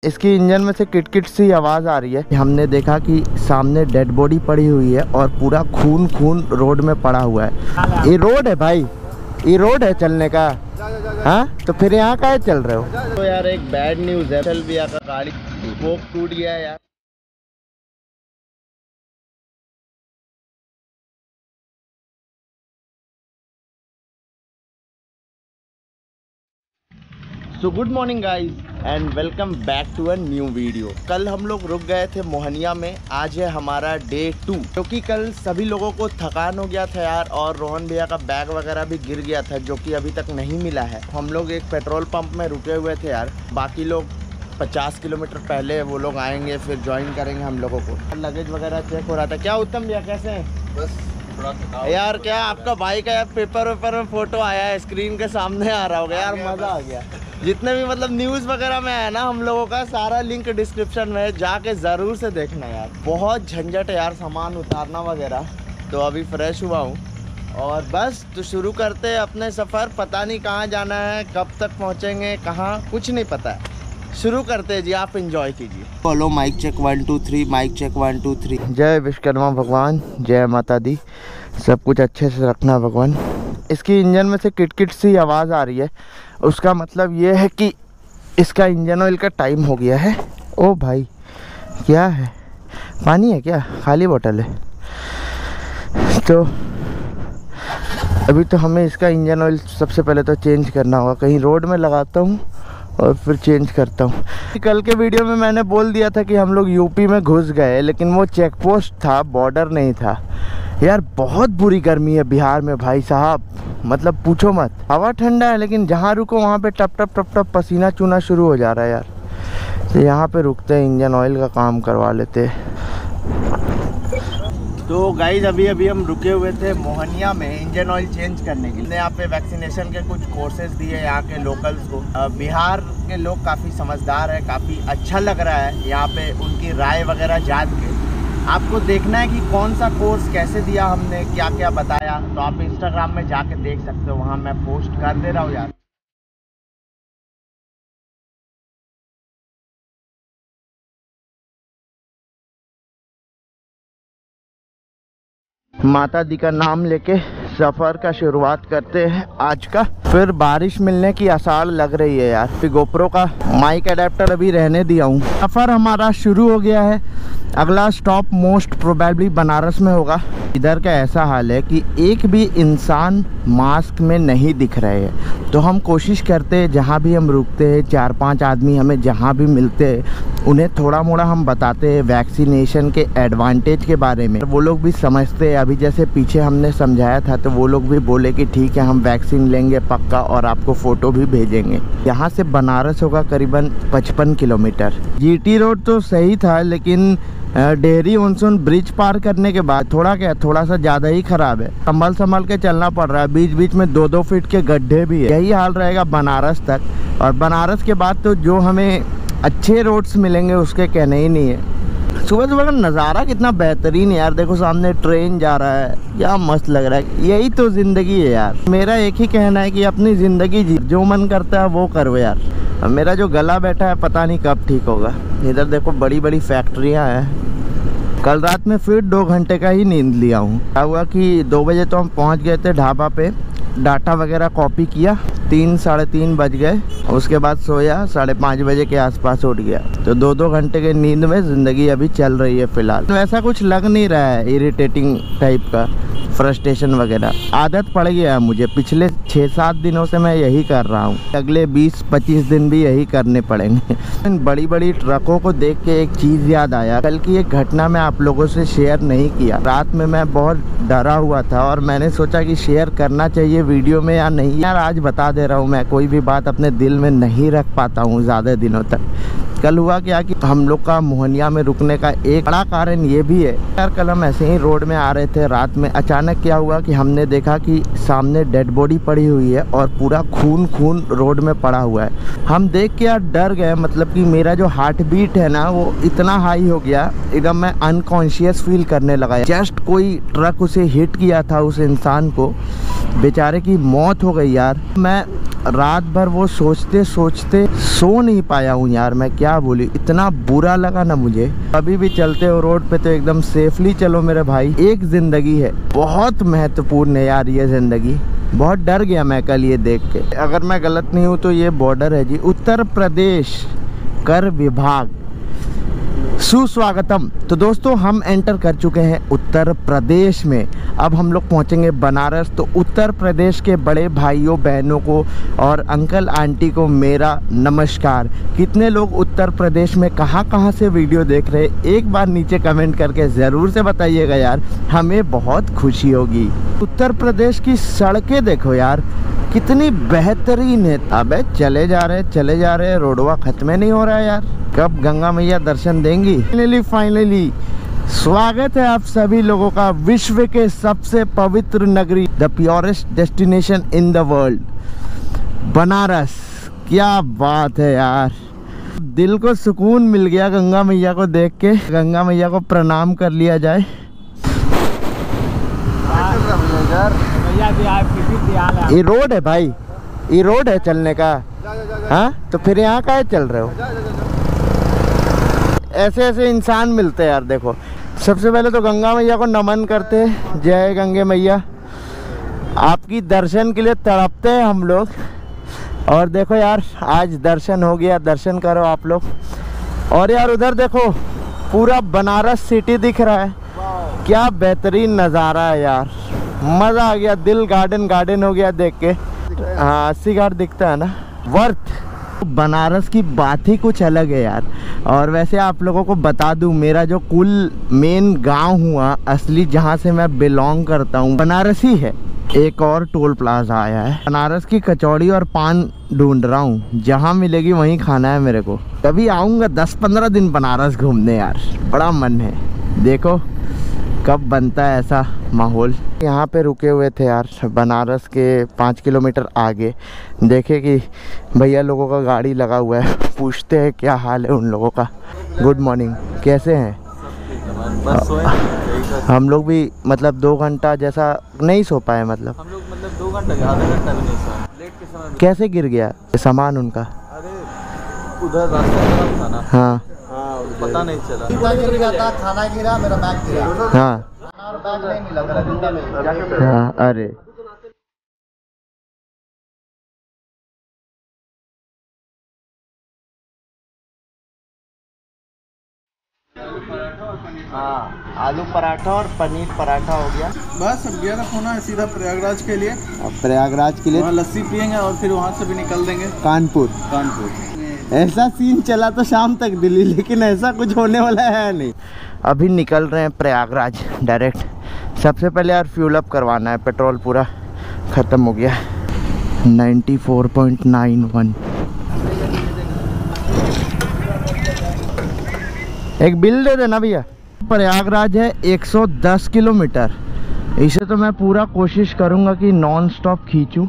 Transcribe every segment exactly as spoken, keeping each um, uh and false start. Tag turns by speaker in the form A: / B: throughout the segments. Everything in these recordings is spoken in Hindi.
A: इसकी इंजन में से किटकिट सी आवाज़ आ रही है। हमने देखा कि सामने डेड बॉडी पड़ी हुई है और पूरा खून खून रोड में पड़ा हुआ है। ये रोड है भाई, ये रोड है चलने का। हाँ तो फिर यहाँ काहे चल रहे हो? तो यार एक बैड न्यूज़ है, चल भी का गाड़ी स्पोक टूट गया है यार। So good morning guys and welcome back to a new video. कल हम लोग रुक गए थे मोहनिया में, आज है हमारा डे टू। क्योंकि कल सभी लोगों को थकान हो गया था यार, और रोहन भैया का बैग वगैरह भी गिर गया था जो कि अभी तक नहीं मिला है। हम लोग एक पेट्रोल पंप में रुके हुए थे यार, बाकी लोग पचास किलोमीटर पहले वो लोग आएंगे, फिर ज्वाइन करेंगे हम लोगों को। लगेज वगैरह चेक हो रहा था। क्या उत्तम भैया कैसे हैं? बस यार क्या आपका भाई का यार पेपर वेपर में फोटो आया है, स्क्रीन के सामने आ रहा होगा यार, मज़ा आ गया। जितने भी मतलब न्यूज़ वगैरह में है ना हम लोगों का, सारा लिंक डिस्क्रिप्शन में है, जाके ज़रूर से देखना यार। बहुत झंझट है यार सामान उतारना वगैरह। तो अभी फ्रेश हुआ हूँ और बस तो शुरू करते हैं अपने सफ़र। पता नहीं कहाँ जाना है, कब तक पहुँचेंगे, कहाँ कुछ नहीं पता है। शुरू करते हैं जी, आप एंजॉय कीजिए। बोलो mic check one two three, mic check one two three. जय विश्वकर्मा भगवान, जय माता दी, सब कुछ अच्छे से रखना भगवान। इसकी इंजन में से किटकिट सी आवाज़ आ रही है, उसका मतलब ये है कि इसका इंजन ऑयल का टाइम हो गया है। ओ भाई क्या है, पानी है क्या? खाली बोतल है। तो अभी तो हमें इसका इंजन ऑयल सबसे पहले तो चेंज करना होगा। कहीं रोड में लगाता हूँ और फिर चेंज करता हूँ। कल के वीडियो में मैंने बोल दिया था कि हम लोग यूपी में घुस गए, लेकिन वो चेक पोस्ट था, बॉर्डर नहीं था यार। बहुत बुरी गर्मी है बिहार में भाई साहब, मतलब पूछो मत। हवा ठंडा है लेकिन जहाँ रुको वहाँ पे टप टप टप टप पसीना चूना शुरू हो जा रहा है यार। तो यहाँ पे रुकते हैं, इंजन ऑयल का काम करवा लेते हैं। तो गाइज अभी अभी हम रुके हुए थे मोहनिया में इंजन ऑयल चेंज करने के लिए। यहाँ पे वैक्सीनेशन के कुछ कोर्सेज दिए यहाँ के लोकल्स को। बिहार के लोग काफ़ी समझदार है, काफ़ी अच्छा लग रहा है यहाँ पे उनकी राय वगैरह जान के। आपको देखना है कि कौन सा कोर्स कैसे दिया हमने, क्या क्या बताया, तो आप इंस्टाग्राम में जाके देख सकते हो, वहाँ मैं पोस्ट कर दे रहा हूँ यार। माता दी का नाम लेके सफ़र का शुरुआत करते हैं आज का। फिर बारिश मिलने की आसार लग रही है यार। फिर गोप्रो का माइक अडेप्टर अभी रहने दिया हूँ। सफ़र हमारा शुरू हो गया है। अगला स्टॉप मोस्ट प्रोबेबली बनारस में होगा। इधर का ऐसा हाल है कि एक भी इंसान मास्क में नहीं दिख रहे हैं। तो हम कोशिश करते हैं जहाँ भी हम रुकते हैं, चार पांच आदमी हमें जहाँ भी मिलते हैं उन्हें थोड़ा मोड़ा हम बताते हैं वैक्सीनेशन के एडवांटेज के बारे में। वो लोग भी समझते हैं। अभी जैसे पीछे हमने समझाया था तो वो लोग भी बोले कि ठीक है हम वैक्सीन लेंगे पक्का, और आपको फ़ोटो भी भेजेंगे। यहाँ से बनारस होगा करीबन पचपन किलोमीटर। जीटी रोड तो सही था, लेकिन डेहरी ऑनसून ब्रिज पार करने के बाद थोड़ा क्या थोड़ा सा ज़्यादा ही ख़राब है। संभल संभल के चलना पड़ रहा है, बीच बीच में दो दो फीट के गड्ढे भी है। यही हाल रहेगा बनारस तक, और बनारस के बाद तो जो हमें अच्छे रोड्स मिलेंगे उसके कहने ही नहीं है। सुबह सुबह का नज़ारा कितना बेहतरीन है यार। देखो सामने ट्रेन जा रहा है, क्या मस्त लग रहा है। यही तो ज़िंदगी है यार। मेरा एक ही कहना है कि अपनी ज़िंदगी जी, जो मन करता है वो करो यार। अब मेरा जो गला बैठा है पता नहीं कब ठीक होगा। इधर देखो बड़ी बड़ी फैक्ट्रियाँ हैं। कल रात में फिर दो घंटे का ही नींद लिया हूँ। क्या हुआ कि दो बजे तो हम पहुँच गए थे ढाबा पे, डाटा वगैरह कॉपी किया, तीन साढ़े तीन बज गए। उसके बाद सोया, साढ़े पाँच बजे के आसपास उठ गया। तो दो दो घंटे के नींद में ज़िंदगी अभी चल रही है फ़िलहाल। तो ऐसा कुछ लग नहीं रहा है इरिटेटिंग टाइप का, फ्रस्ट्रेशन वगैरह। आदत पड़ गया है मुझे, पिछले छः सात दिनों से मैं यही कर रहा हूँ। अगले बीस पच्चीस दिन भी यही करने पड़ेंगे। इन बड़ी बड़ी ट्रकों को देख के एक चीज़ याद आया। कल की एक घटना मैं आप लोगों से शेयर नहीं किया। रात में मैं बहुत डरा हुआ था और मैंने सोचा कि शेयर करना चाहिए वीडियो में या नहीं। यार आज बता दे रहा हूँ, मैं कोई भी बात अपने दिल में नहीं रख पाता हूँ ज़्यादा दिनों तक। कल हुआ क्या कि हम लोग का मोहनिया में रुकने का एक बड़ा कारण ये भी है यार। कल हम ऐसे ही रोड में आ रहे थे रात में, अचानक क्या हुआ कि हमने देखा कि सामने डेड बॉडी पड़ी हुई है और पूरा खून खून रोड में पड़ा हुआ है। हम देख के यार डर गए, मतलब कि मेरा जो हार्ट बीट है ना वो इतना हाई हो गया, एकदम मैं अनकॉन्शियस फील करने लगा। जस्ट कोई ट्रक उसे हिट किया था, उस इंसान को, बेचारे की मौत हो गई यार। मैं रात भर वो सोचते सोचते सो नहीं पाया हूँ यार। मैं क्या बोली, इतना बुरा लगा ना मुझे। अभी भी चलते हो रोड पे तो एकदम सेफली चलो मेरे भाई। एक जिंदगी है, बहुत महत्वपूर्ण है यार ये जिंदगी। बहुत डर गया मैं कल ये देख के। अगर मैं गलत नहीं हूँ तो ये बॉर्डर है जी, उत्तर प्रदेश कर विभाग। सुस्वागतम। तो दोस्तों हम एंटर कर चुके हैं उत्तर प्रदेश में। अब हम लोग पहुंचेंगे बनारस। तो उत्तर प्रदेश के बड़े भाइयों बहनों को और अंकल आंटी को मेरा नमस्कार। कितने लोग उत्तर प्रदेश में कहाँ कहाँ से वीडियो देख रहे हैं, एक बार नीचे कमेंट करके ज़रूर से बताइएगा यार, हमें बहुत खुशी होगी। उत्तर प्रदेश की सड़कें देखो यार कितनी बेहतरीन है। अबे चले जा रहे चले जा रहे रोडवा खत्म नहीं हो रहा है यार। कब गंगा मैया दर्शन देंगी। फाइनली फाइनली स्वागत है आप सभी लोगों का विश्व के सबसे पवित्र नगरी, the purest destination in the world, Banaras. क्या बात है यार, दिल को सुकून मिल गया गंगा मैया को देख के। गंगा मैया को प्रणाम कर लिया जाए। ये रोड है भाई, ये रोड है चलने का। हाँ तो फिर यहाँ का चल रहे हो। ऐसे ऐसे इंसान मिलते हैं यार। देखो सबसे पहले तो गंगा मैया को नमन करते हैं, जय गंगे मैया। आपकी दर्शन के लिए तड़पते हैं हम लोग। और देखो यार आज दर्शन हो गया, दर्शन करो आप लोग। और यार उधर देखो पूरा बनारस सिटी दिख रहा है। क्या बेहतरीन नज़ारा है यार, मज़ा आ गया। दिल गार्डन गार्डन हो गया देख के। हाँ अस्सी घाट दिखता है ना, वर्थ। बनारस की बात ही कुछ अलग है यार। और वैसे आप लोगों को बता दूं, मेरा जो कुल मेन गांव हुआ असली, जहां से मैं बिलोंग करता हूं, बनारस ही है। एक और टोल प्लाजा आया है। बनारस की कचौड़ी और पान ढूंढ रहा हूं, जहां मिलेगी वहीं खाना है मेरे को। कभी आऊँगा दस पंद्रह दिन बनारस घूमने यार, बड़ा मन है। देखो कब बनता है ऐसा माहौल। यहाँ पे रुके हुए थे यार बनारस के पाँच किलोमीटर आगे। देखे कि भैया लोगों का गाड़ी लगा हुआ है, पूछते हैं क्या हाल है उन लोगों का। गुड मॉर्निंग, कैसे हैं? हम लोग भी मतलब दो घंटा जैसा नहीं सो पाए। मतलब
B: हम लोग मतलब दो घंटा आधा घंटा भी नहीं सोए। लेट के समय
A: कैसे गिर गया सामान उनका?
B: अरे उधर रास्ता खराब था ना।
A: हाँ
B: पता नहीं चला।
C: गिर गया था, खाना गिरा, मेरा बैग गिरा।
A: हाँ
C: खाना और बैग नहीं मिला, मेरा जूता में।
A: हाँ अरे हाँ, आलू पराठा और पनीर पराठा हो गया।
B: बस अब गया होना है सीधा प्रयागराज के लिए।
A: अब प्रयागराज के लिए
B: वहाँ लस्सी पियेंगे और फिर वहाँ से भी निकल देंगे
A: कानपुर।
B: कानपुर।
A: ऐसा सीन चला तो शाम तक दिल्ली, लेकिन ऐसा कुछ होने वाला है नहीं। अभी निकल रहे हैं प्रयागराज डायरेक्ट। सबसे पहले यार फ्यूल अप करवाना है, पेट्रोल पूरा ख़त्म हो गया। Ninety four point nine one. एक बिल दे देना भैया। प्रयागराज है एक सौ दस किलोमीटर। इसे तो मैं पूरा कोशिश करूँगा कि नॉन स्टॉप खींचूँ।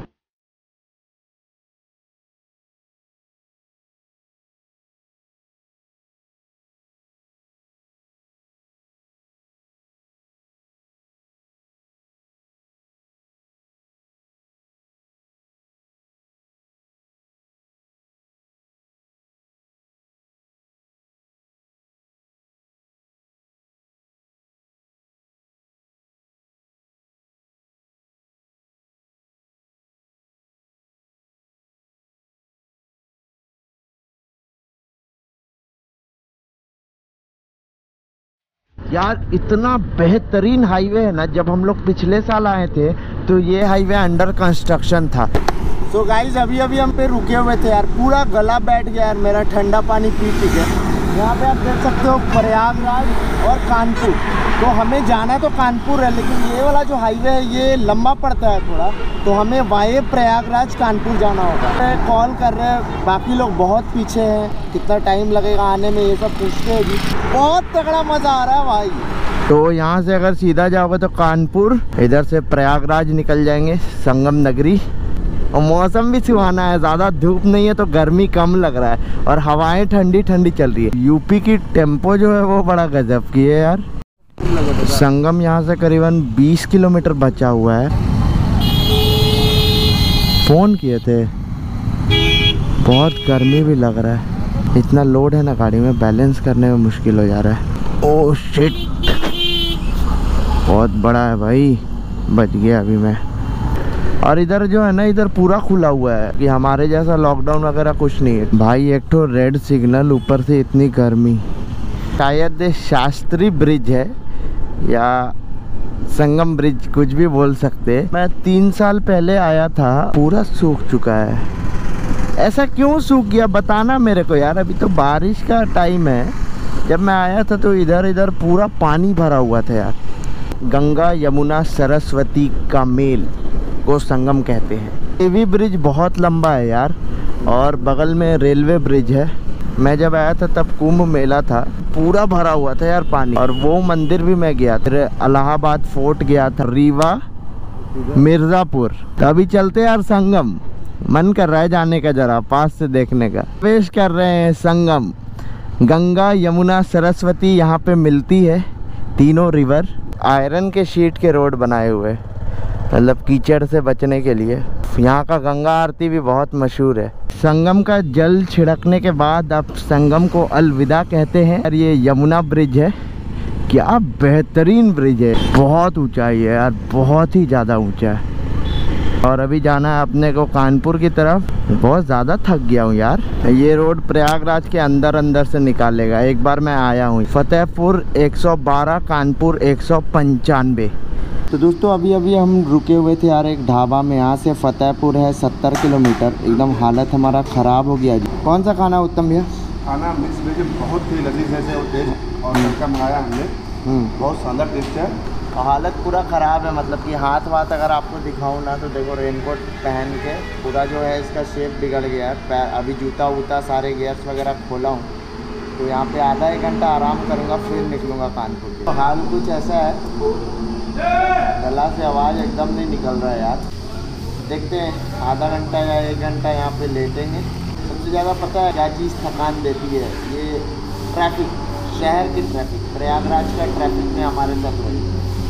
A: यार इतना बेहतरीन हाईवे है ना। जब हम लोग पिछले साल आए थे तो ये हाईवे अंडर कंस्ट्रक्शन था। तो गाइस अभी अभी हम पे रुके हुए थे यार, पूरा गला बैठ गया यार मेरा ठंडा पानी पी पी के। यहाँ पे आप देख सकते हो प्रयागराज और कानपुर। तो हमें जाना तो कानपुर है, लेकिन ये वाला जो हाईवे है ये लंबा पड़ता है थोड़ा, तो हमें वाये प्रयागराज कानपुर जाना होगा। कॉल कर रहे हैं, बाकी लोग बहुत पीछे हैं, कितना टाइम लगेगा आने में ये सब पूछते हैं जी। बहुत तगड़ा मज़ा आ रहा है भाई। तो यहाँ से अगर सीधा जाओगे तो कानपुर, इधर से प्रयागराज निकल जाएंगे, संगम नगरी। और मौसम भी सुहाना है, ज़्यादा धूप नहीं है तो गर्मी कम लग रहा है और हवाएं ठंडी ठंडी चल रही है। यूपी की टेम्पो जो है वो बड़ा गजब की है यार। संगम यहाँ से करीबन बीस किलोमीटर बचा हुआ है। फ़ोन किए थे बहुत गर्मी भी लग रहा है, इतना लोड है ना गाड़ी में, बैलेंस करने में मुश्किल हो जा रहा है। ओह शिट, बहुत बड़ा है भाई, बच गया अभी मैं। और इधर जो है ना, इधर पूरा खुला हुआ है कि हमारे जैसा लॉकडाउन वगैरह कुछ नहीं है भाई। एक तो रेड सिग्नल, ऊपर से इतनी गर्मी। शायद शास्त्री ब्रिज है या संगम ब्रिज, कुछ भी बोल सकते। मैं तीन साल पहले आया था, पूरा सूख चुका है। ऐसा क्यों सूख गया बताना मेरे को यार। अभी तो बारिश का टाइम है, जब मैं आया था तो इधर इधर पूरा पानी भरा हुआ था यार। गंगा यमुना सरस्वती का मेल को संगम कहते हैं। ये भी ब्रिज बहुत लंबा है यार, और बगल में रेलवे ब्रिज है। मैं जब आया था तब कुंभ मेला था, पूरा भरा हुआ था यार पानी। और वो मंदिर भी मैं गया था, इलाहाबाद फोर्ट गया था, रीवा, मिर्ज़ापुर। अभी चलते यार संगम, मन कर रहा है जाने का, जरा पास से देखने का। पेश कर रहे हैं संगम, गंगा यमुना सरस्वती यहाँ पे मिलती है, तीनों रिवर। आयरन के शीट के रोड बनाए हुए, मतलब कीचड़ से बचने के लिए। यहाँ का गंगा आरती भी बहुत मशहूर है। संगम का जल छिड़कने के बाद अब संगम को अलविदा कहते हैं। और ये यमुना ब्रिज है, क्या बेहतरीन ब्रिज है, बहुत ऊंचाई है यार, बहुत ही ज़्यादा ऊंचा है। और अभी जाना है अपने को कानपुर की तरफ। बहुत ज़्यादा थक गया हूँ यार। ये रोड प्रयागराज के अंदर अंदर से निकालेगा। एक बार मैं आया हूँ, फतेहपुर एक सौ बारह, कानपुर एक सौ पंचानवे। तो दोस्तों अभी अभी हम रुके हुए थे यार एक ढाबा में। यहाँ से फतेहपुर है सत्तर किलोमीटर। एकदम हालत हमारा ख़राब हो गया जी। कौन सा खाना उत्तम भैया?
D: खाना मिक्स वेज बहुत ही लजीज है और टेस्ट, और तड़का मंगाया हमने, बहुत शानदार टेस्ट है।
A: हालत पूरा ख़राब है, मतलब कि हाथ वाथ अगर आपको दिखाऊँ ना तो देखो, रेनकोट पहन के पूरा जो है इसका शेप बिगड़ गया है। पैर अभी जूता वूता सारे गियर्स वगैरह खोला हूँ, तो यहाँ पे आधा एक घंटा आराम करूँगा, फिर निकलूँगा कानपुर। तो हाल कुछ ऐसा है, गला से आवाज़ एकदम नहीं निकल रहा है यार। देखते हैं आधा घंटा या एक घंटा यहाँ पे लेटेंगे। सबसे ज़्यादा पता है क्या चीज़ थकान देती है? ये ट्रैफिक, शहर की ट्रैफिक, प्रयागराज का ट्रैफिक में हमारे साथ हुई।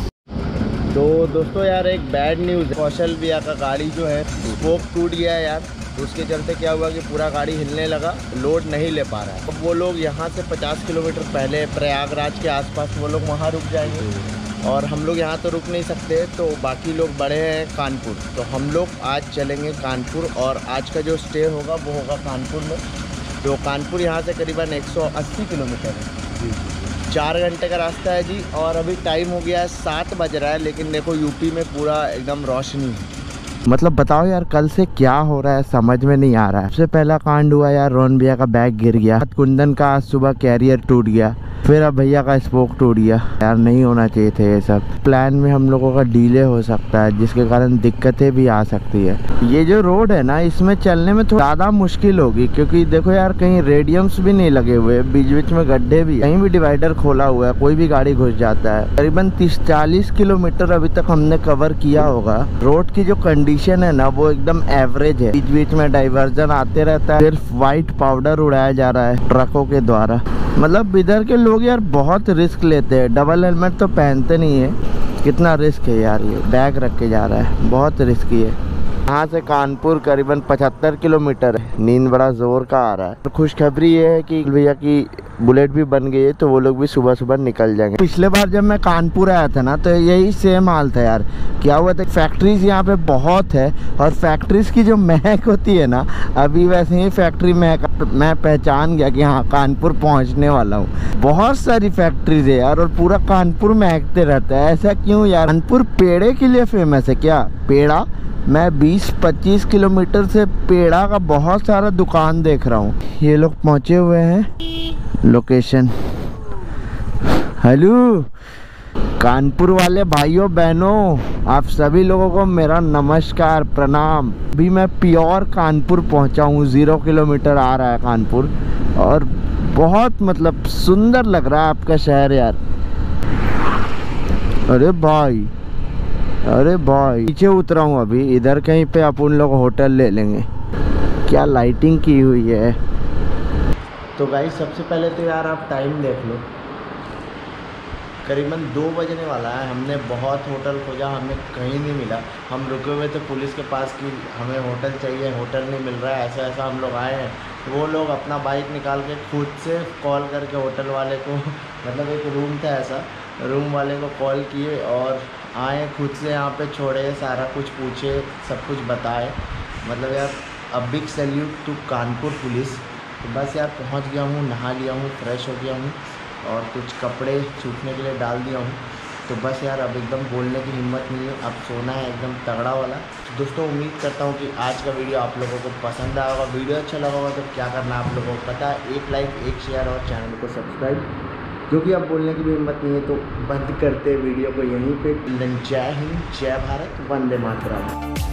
A: तो दोस्तों यार एक बैड न्यूज़ है। कौशल भैया का गाड़ी जो है स्पोक टूट गया है यार। उसके चलते क्या हुआ कि पूरा गाड़ी हिलने लगा, लोड नहीं ले पा रहा है। अब वो लोग यहाँ से पचास किलोमीटर पहले प्रयागराज के आसपास वो लोग वहाँ रुक जाएंगे, और हम लोग यहाँ तो रुक नहीं सकते। तो बाकी लोग बड़े हैं कानपुर, तो हम लोग आज चलेंगे कानपुर। और आज का जो स्टे होगा वो होगा कानपुर में। तो कानपुर यहाँ से करीबन एक सौ अस्सी किलोमीटर है, चार घंटे का रास्ता है जी। और अभी टाइम हो गया है सात बज रहा है, लेकिन देखो यूपी में पूरा एकदम रोशनी है। मतलब बताओ यार कल से क्या हो रहा है समझ में नहीं आ रहा है। सबसे पहला कांड हुआ यार, रोहन भैया का बैग गिर गया। कुंदन का आज सुबह कैरियर टूट गया, फिर अब भैया का स्पोक टूट गया। यार नहीं होना चाहिए थे ये सब। प्लान में हम लोगों का डिले हो सकता है, जिसके कारण दिक्कतें भी आ सकती है। ये जो रोड है ना, इसमें चलने में थोड़ा ज़्यादा मुश्किल होगी, क्योंकि देखो यार कहीं रेडियम्स भी नहीं लगे हुए, बीच बीच में गड्ढे भी, कहीं भी डिवाइडर खोला हुआ है, कोई भी गाड़ी घुस जाता है। करीबन तीस चालीस किलोमीटर अभी तक हमने कवर किया होगा। रोड की जो कंडीशन है ना वो एकदम एवरेज है, बीच बीच में डाइवर्जन आते रहता है, सिर्फ व्हाइट पाउडर उड़ाया जा रहा है ट्रकों के द्वारा। मतलब इधर के लोग यार बहुत रिस्क लेते हैं, डबल हेलमेट तो पहनते नहीं है। कितना रिस्क है यार, ये बैग रख के जा रहा है, बहुत रिस्की है। यहाँ से कानपुर करीबन पचहत्तर किलोमीटर है। नींद बड़ा जोर का आ रहा है। तो खुशखबरी ये है कि भैया की बुलेट भी बन गई है, तो वो लोग भी सुबह सुबह निकल जाएंगे। पिछले बार जब मैं कानपुर आया था ना, तो यही सेम हाल था यार। क्या हुआ था, फैक्ट्रीज यहाँ पे बहुत है, और फैक्ट्रीज की जो महक होती है ना, अभी वैसे ही फैक्ट्री महक मैं पहचान गया कि हाँ कानपुर पहुँचने वाला हूँ। बहुत सारी फैक्ट्रीज है यार, और पूरा कानपुर महकते रहता है। ऐसा क्यों यार? कानपुर पेड़े के लिए फेमस है क्या? पेड़ा, मैं बीस पच्चीस किलोमीटर से पेड़ा का बहुत सारा दुकान देख रहा हूँ। ये लोग पहुँचे हुए हैं लोकेशन। हेलो कानपुर वाले भाइयों बहनों, आप सभी लोगों को मेरा नमस्कार प्रणाम। अभी मैं प्योर कानपुर पहुंचा हूँ, जीरो किलोमीटर आ रहा है कानपुर, और बहुत मतलब सुंदर लग रहा है आपका शहर यार। अरे भाई, अरे भाई नीचे उतरा हूँ अभी, इधर कहीं पे अपन लोग होटल ले लेंगे। क्या लाइटिंग की हुई है। तो गाइस सबसे पहले तो यार आप टाइम देख लो, करीबन दो बजने वाला है। हमने बहुत होटल खोजा, हमें कहीं नहीं मिला। हम रुके हुए थे पुलिस के पास कि हमें होटल चाहिए, होटल नहीं मिल रहा है, ऐसा ऐसा हम लोग आए हैं। वो लोग अपना बाइक निकाल के खुद से कॉल करके होटल वाले को मतलब एक रूम था ऐसा, रूम वाले को कॉल किए और आए, खुद से यहाँ पे छोड़े, सारा कुछ पूछे, सब कुछ बताए। मतलब यार a big salute to Kanpur police. तो बस यार पहुँच गया हूँ, नहा लिया हूँ, फ्रेश हो गया हूँ और कुछ कपड़े सूखने के लिए डाल दिया हूँ। तो बस यार अब एकदम बोलने की हिम्मत नहीं है, अब सोना है एकदम तगड़ा वाला। तो दोस्तों उम्मीद करता हूँ कि आज का वीडियो आप लोगों को पसंद आया होगा। वीडियो अच्छा लगा होगा तो क्या करना आप लोगों को पता है, एक लाइक, एक शेयर और चैनल को सब्सक्राइब। क्योंकि अब बोलने की भी हिम्मत नहीं है तो बंद करते वीडियो को यहीं पे। जय हिंद, जय भारत, वंदे मातरम।